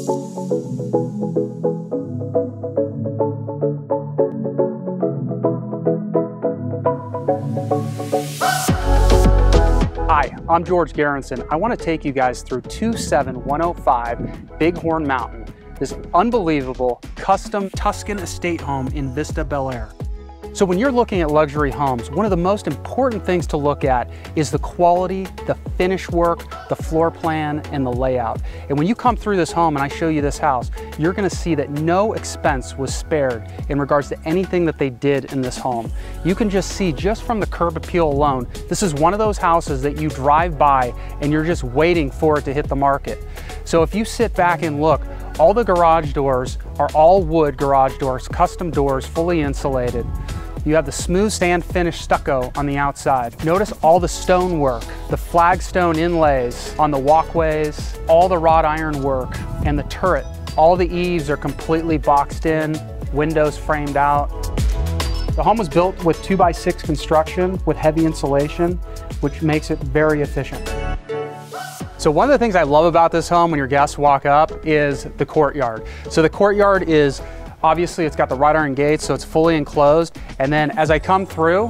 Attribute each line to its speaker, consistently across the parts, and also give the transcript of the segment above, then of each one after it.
Speaker 1: Hi, I'm George Gerritsen. I want to take you guys through 27105 Bighorn Mountain, this unbelievable custom Tuscan estate home in Vista Bel Air. So when you're looking at luxury homes, one of the most important things to look at is the quality, the finish work, the floor plan, and the layout. And when you come through this home and I show you this house, you're gonna see that no expense was spared in regards to anything that they did in this home. You can just see, just from the curb appeal alone, this is one of those houses that you drive by and you're just waiting for it to hit the market. So if you sit back and look, all the garage doors are all wood garage doors, custom doors, fully insulated. You have the smooth sand finish stucco on the outside. Notice all the stonework, the flagstone inlays on the walkways, all the wrought iron work, and the turret. All the eaves are completely boxed in, windows framed out. The home was built with 2x6 construction with heavy insulation, which makes it very efficient. So one of the things I love about this home when your guests walk up is the courtyard. So the courtyard is, obviously it's got the wrought iron gates, so it's fully enclosed. And then as I come through,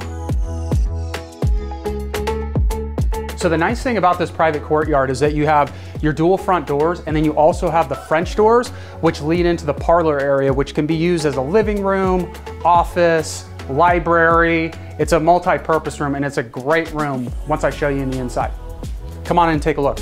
Speaker 1: so the nice thing about this private courtyard is that you have your dual front doors, and then you also have the French doors, which lead into the parlor area, which can be used as a living room, office, library. It's a multi-purpose room, and it's a great room once I show you in the inside. Come on in and take a look.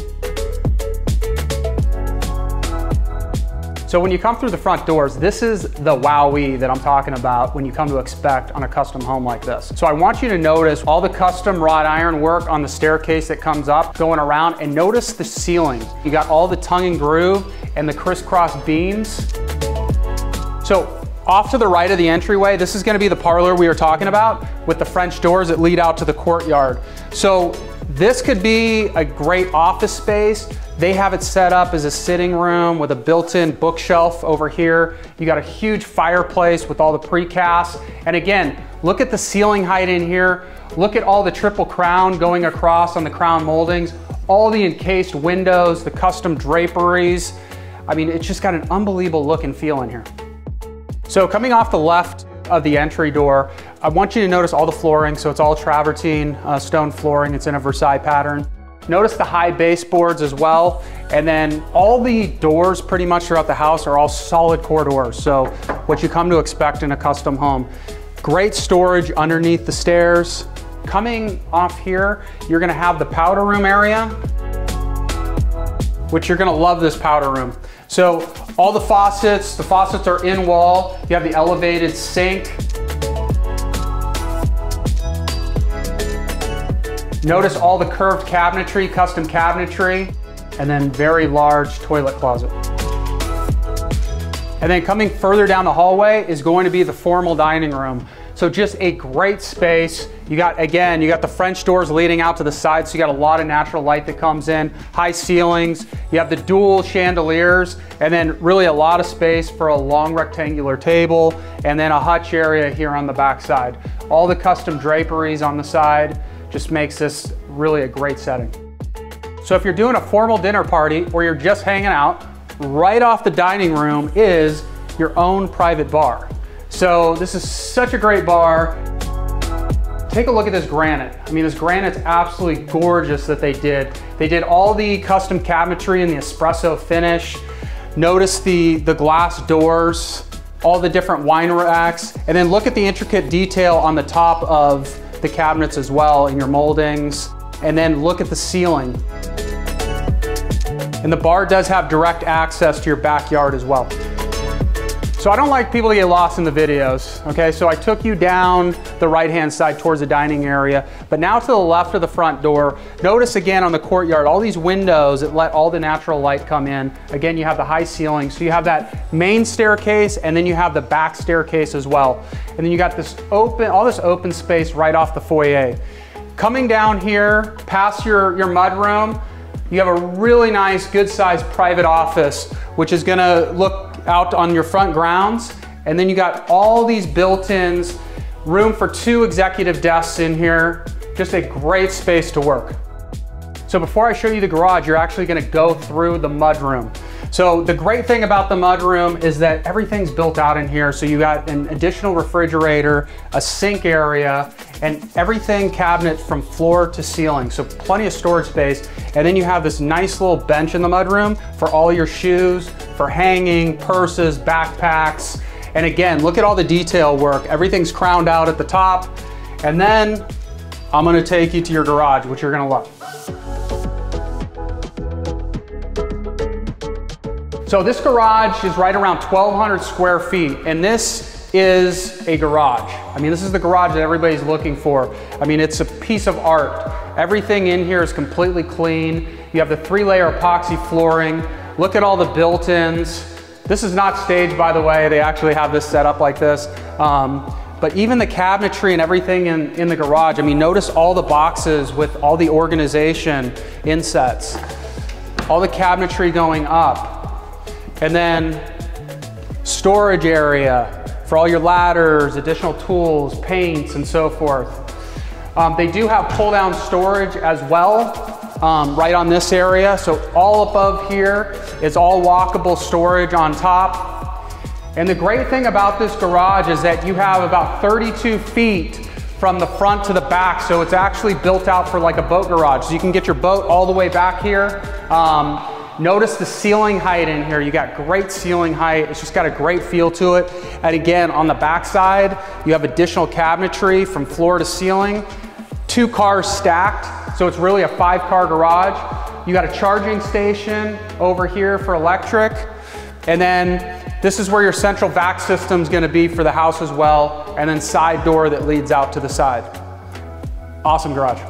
Speaker 1: So when you come through the front doors, this is the wowee that I'm talking about when you come to expect on a custom home like this. So I want you to notice all the custom wrought iron work on the staircase that comes up, going around, and notice the ceiling. You got all the tongue and groove and the crisscross beams. So off to the right of the entryway, this is gonna be the parlor we were talking about with the French doors that lead out to the courtyard. So this could be a great office space. They have it set up as a sitting room with a built-in bookshelf over here. You got a huge fireplace with all the precast. And again, look at the ceiling height in here. Look at all the triple crown going across on the crown moldings, all the encased windows, the custom draperies. I mean, it's just got an unbelievable look and feel in here. So coming off the left of the entry door, I want you to notice all the flooring. So it's all travertine stone flooring. It's in a Versailles pattern. Notice the high baseboards as well. And then all the doors pretty much throughout the house are all solid core doors. So what you come to expect in a custom home. Great storage underneath the stairs. Coming off here, you're gonna have the powder room area, which you're gonna love this powder room. So all the faucets are in wall. You have the elevated sink. Notice all the curved cabinetry, custom cabinetry, and then very large toilet closet. And then coming further down the hallway is going to be the formal dining room. So just a great space. You got the French doors leading out to the side, so you got a lot of natural light that comes in, high ceilings, you have the dual chandeliers, and then really a lot of space for a long rectangular table, and then a hutch area here on the back side. All the custom draperies on the side just makes this really a great setting. So if you're doing a formal dinner party or you're just hanging out, right off the dining room is your own private bar. So this is such a great bar. Take a look at this granite. I mean, this granite's absolutely gorgeous that they did. They did all the custom cabinetry and the espresso finish. Notice the glass doors, all the different wine racks, and then look at the intricate detail on the top of the cabinets as well in your moldings. And then look at the ceiling. And the bar does have direct access to your backyard as well. So I don't like people to get lost in the videos, okay? So I took you down the right-hand side towards the dining area, but now to the left of the front door, notice again on the courtyard, all these windows that let all the natural light come in. Again, you have the high ceiling, so you have that main staircase, and then you have the back staircase as well. And then you got this all this open space right off the foyer. Coming down here, past your mudroom, you have a really nice, good-sized private office, which is gonna look out on your front grounds. And then you got all these built-ins, room for 2 executive desks in here, just a great space to work. So before I show you the garage, you're actually gonna go through the mudroom. So the great thing about the mudroom is that everything's built out in here. So you got an additional refrigerator, a sink area, and everything cabinet from floor to ceiling. So plenty of storage space. And then you have this nice little bench in the mudroom for all your shoes, for hanging, purses, backpacks. And again, look at all the detail work. Everything's crowned out at the top. And then I'm gonna take you to your garage, which you're gonna love. So this garage is right around 1,200 square feet, and this is a garage. I mean, this is the garage that everybody's looking for. I mean, it's a piece of art. Everything in here is completely clean. You have the 3-layer epoxy flooring. Look at all the built-ins. This is not staged, by the way. They actually have this set up like this. But even the cabinetry and everything in the garage, I mean, notice all the boxes with all the organization insets, all the cabinetry going up. And then storage area for all your ladders, additional tools, paints, and so forth. They do have pull-down storage as well, right on this area. So all above here is all walkable storage on top. And the great thing about this garage is that you have about 32 feet from the front to the back. So it's actually built out for like a boat garage. So you can get your boat all the way back here. Notice the ceiling height in here. You got great ceiling height. It's just got a great feel to it. And again, on the back side, you have additional cabinetry from floor to ceiling. 2 cars stacked, so it's really a 5-car garage. You got a charging station over here for electric. And then this is where your central vac system is gonna be for the house as well. And then side door that leads out to the side. Awesome garage.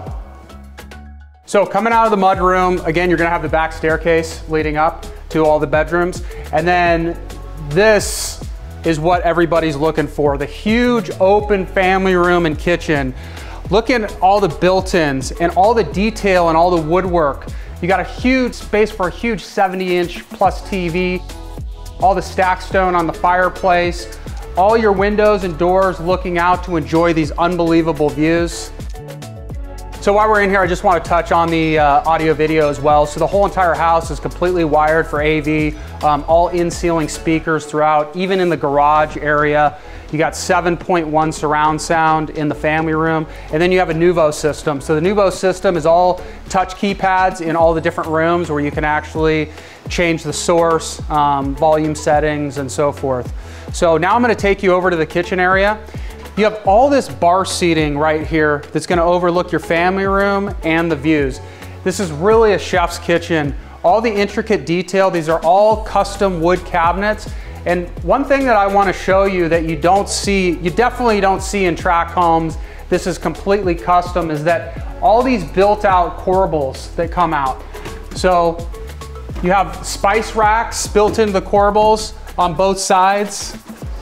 Speaker 1: So coming out of the mudroom, again, you're gonna have the back staircase leading up to all the bedrooms. And then this is what everybody's looking for, the huge open family room and kitchen. Look at all the built-ins and all the detail and all the woodwork. You got a huge space for a huge 70-inch plus TV, all the stack stone on the fireplace, all your windows and doors looking out to enjoy these unbelievable views. So while we're in here, I just want to touch on the audio video as well. So the whole entire house is completely wired for AV, all in-ceiling speakers throughout, even in the garage area. You got 7.1 surround sound in the family room, and then you have a Nuvo system. So the Nuvo system is all touch keypads in all the different rooms where you can actually change the source, volume settings, and so forth. So now I'm going to take you over to the kitchen area. You have all this bar seating right here that's gonna overlook your family room and the views. This is really a chef's kitchen. All the intricate detail, these are all custom wood cabinets. And one thing that I wanna show you that you don't see, you definitely don't see in tract homes, this is completely custom, is that all these built out corbels that come out. So you have spice racks built into the corbels on both sides.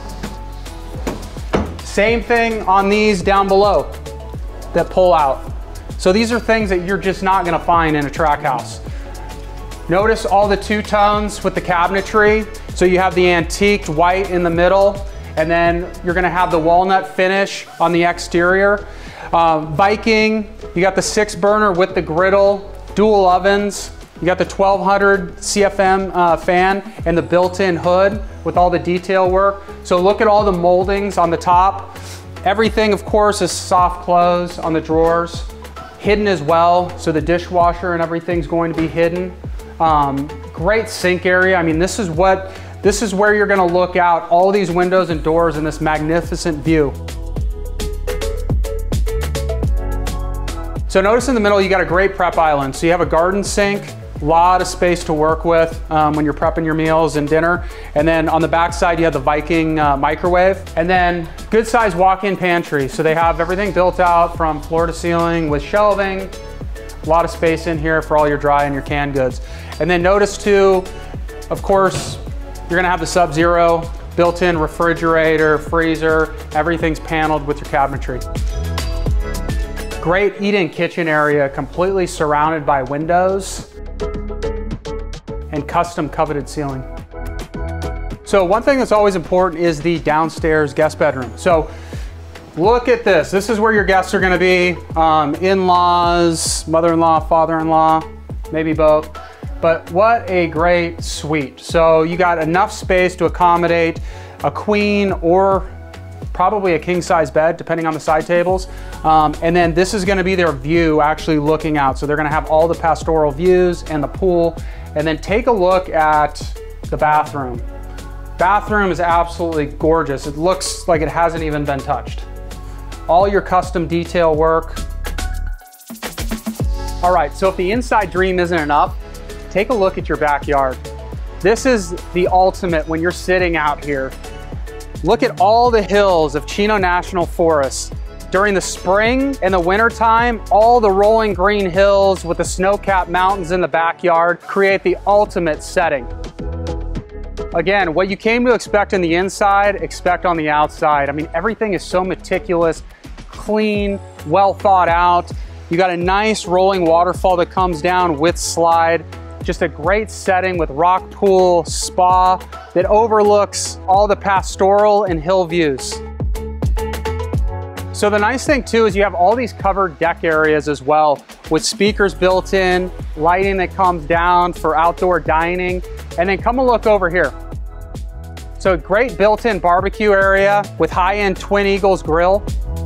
Speaker 1: Same thing on these down below that pull out. So these are things that you're just not gonna find in a tract house. Notice all the 2-tones with the cabinetry. So you have the antiqued white in the middle, and then you're gonna have the walnut finish on the exterior. Viking, you got the 6-burner with the griddle, dual ovens. You got the 1200 CFM fan and the built-in hood with all the detail work. So look at all the moldings on the top. Everything, of course, is soft close on the drawers. Hidden as well, so the dishwasher and everything's going to be hidden. Great sink area. I mean, this is where you're gonna look out all these windows and doors in this magnificent view. So notice in the middle, you got a great prep island. So you have a garden sink, a lot of space to work with when you're prepping your meals and dinner. And then on the back side, you have the Viking microwave. And then good sized walk-in pantry. So they have everything built out from floor to ceiling with shelving. A lot of space in here for all your dry and your canned goods. And then notice too, of course, you're gonna have the Sub-Zero, built-in refrigerator, freezer, everything's paneled with your cabinetry. Great eat-in kitchen area, completely surrounded by windows and custom coveted ceiling. So one thing that's always important is the downstairs guest bedroom. So look at this. This is where your guests are gonna be. In-laws, mother-in-law, father-in-law, maybe both. but what a great suite. So you got enough space to accommodate a queen or probably a king size bed, depending on the side tables. And then this is gonna be their view actually looking out. So they're gonna have all the pastoral views and the pool. And then take a look at the bathroom. Bathroom is absolutely gorgeous. It looks like it hasn't even been touched. All your custom detail work. All right, so if the inside dream isn't enough, take a look at your backyard. This is the ultimate when you're sitting out here. Look at all the hills of Chino National Forest. During the spring and the winter time, all the rolling green hills with the snow-capped mountains in the backyard create the ultimate setting. Again, what you came to expect in the inside, expect on the outside. I mean, everything is so meticulous, clean, well thought out. You got a nice rolling waterfall that comes down with slide. Just a great setting with rock pool, spa that overlooks all the pastoral and hill views. So the nice thing too is you have all these covered deck areas as well with speakers built in, lighting that comes down for outdoor dining, and then come a look over here. So a great built-in barbecue area with high-end Twin Eagles grill.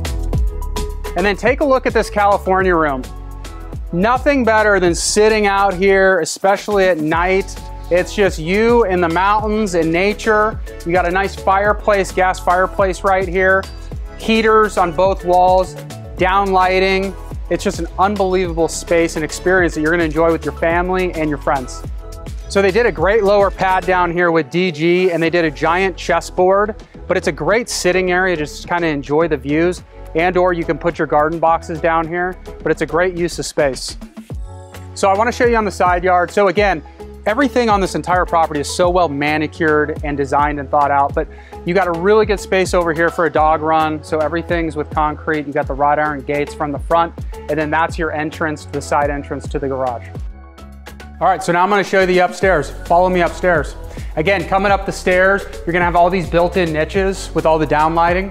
Speaker 1: And then take a look at this California room. Nothing better than sitting out here, especially at night. It's just you in the mountains and nature. You got a nice fireplace, gas fireplace right here. Heaters on both walls, down lighting. It's just an unbelievable space and experience that you're gonna enjoy with your family and your friends. So they did a great lower pad down here with DG, and they did a giant chessboard, but it's a great sitting area, just kind of enjoy the views. And or you can put your garden boxes down here, but it's a great use of space. So I wanna show you on the side yard. So again, everything on this entire property is so well manicured and designed and thought out, but you got a really good space over here for a dog run. So everything's with concrete. You got the wrought iron gates from the front, and then that's your entrance to the side entrance to the garage. All right, so now I'm gonna show you the upstairs. Follow me upstairs. Again, coming up the stairs, you're gonna have all these built-in niches with all the down lighting.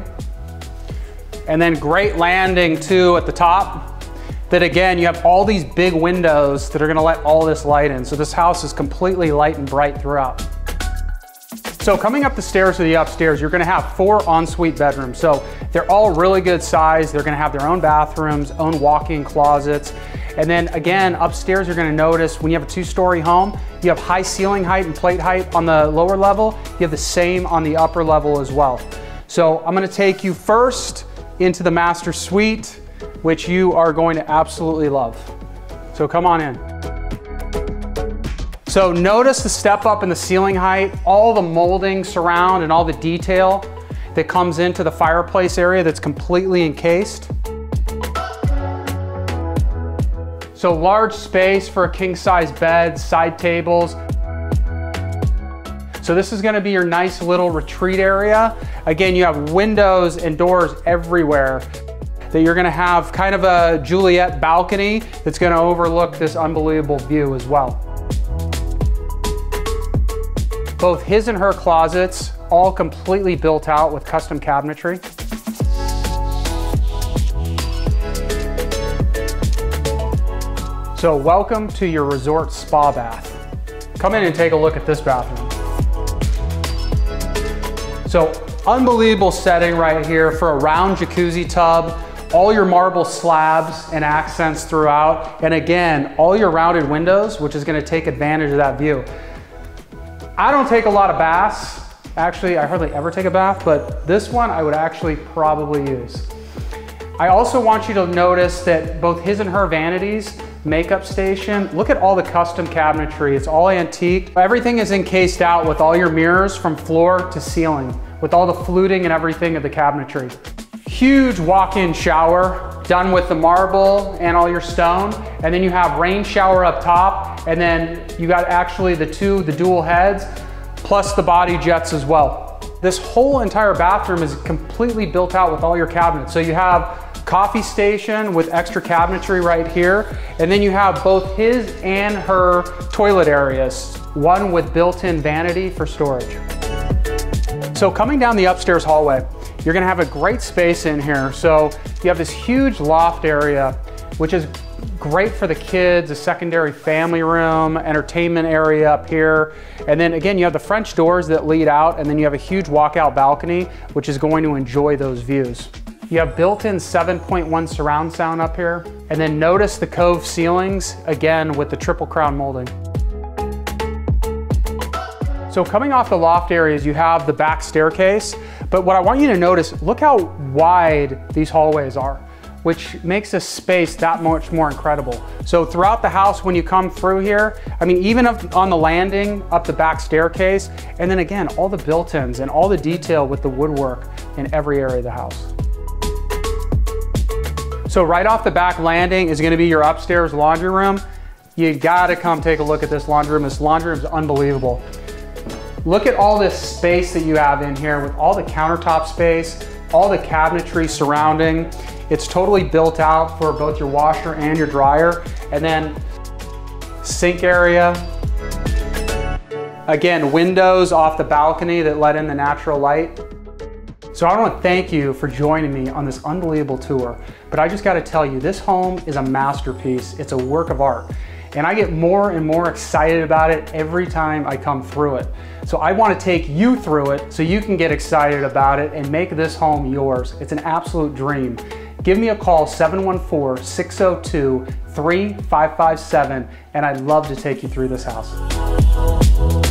Speaker 1: And then great landing too at the top. That again, you have all these big windows that are gonna let all this light in. So this house is completely light and bright throughout. So coming up the stairs to the upstairs, you're gonna have 4 ensuite bedrooms. So they're all really good size. They're gonna have their own bathrooms, own walk-in closets. And then again, upstairs, you're gonna notice when you have a 2-story home, you have high ceiling height and plate height on the lower level. You have the same on the upper level as well. So I'm gonna take you first into the master suite, which you are going to absolutely love. So come on in. So notice the step up in the ceiling height, all the molding surround and all the detail that comes into the fireplace area that's completely encased. So large space for a king size bed, side tables. So this is gonna be your nice little retreat area. Again, you have windows and doors everywhere that you're gonna have kind of a Juliet balcony that's gonna overlook this unbelievable view as well. Both his and her closets, all completely built out with custom cabinetry. So welcome to your resort spa bath. Come in and take a look at this bathroom. So unbelievable setting right here for a round jacuzzi tub, all your marble slabs and accents throughout. And again, all your rounded windows, which is gonna take advantage of that view. I don't take a lot of baths. Actually, I hardly ever take a bath, but this one I would actually probably use. I also want you to notice that both his and her vanities, makeup station, look at all the custom cabinetry. It's all antique. Everything is encased out with all your mirrors from floor to ceiling, with all the fluting and everything of the cabinetry. Huge walk-in shower done with the marble and all your stone. And then you have rain shower up top. And then you got actually the dual heads, plus the body jets as well. This whole entire bathroom is completely built out with all your cabinets. So you have coffee station with extra cabinetry right here. And then you have both his and her toilet areas, one with built-in vanity for storage. So coming down the upstairs hallway, you're gonna have a great space in here. So you have this huge loft area, which is great for the kids, a secondary family room, entertainment area up here. And then again, you have the French doors that lead out, and then you have a huge walkout balcony, which is going to enjoy those views. You have built-in 7.1 surround sound up here. And then notice the cove ceilings, again, with the triple crown molding. So coming off the loft areas, you have the back staircase. But what I want you to notice, look how wide these hallways are, which makes this space that much more incredible. So throughout the house, when you come through here, I mean, even up on the landing, up the back staircase, and then again, all the built-ins and all the detail with the woodwork in every area of the house. So right off the back landing is gonna be your upstairs laundry room. You gotta come take a look at this laundry room. This laundry room is unbelievable. Look at all this space that you have in here with all the countertop space, all the cabinetry surrounding. It's totally built out for both your washer and your dryer. And then sink area. Again, windows off the balcony that let in the natural light. So I want to thank you for joining me on this unbelievable tour. But I just got to tell you, this home is a masterpiece. It's a work of art. And I get more and more excited about it every time I come through it. So I want to take you through it so you can get excited about it and make this home yours. It's an absolute dream. Give me a call, 714-602-3557, and I'd love to take you through this house.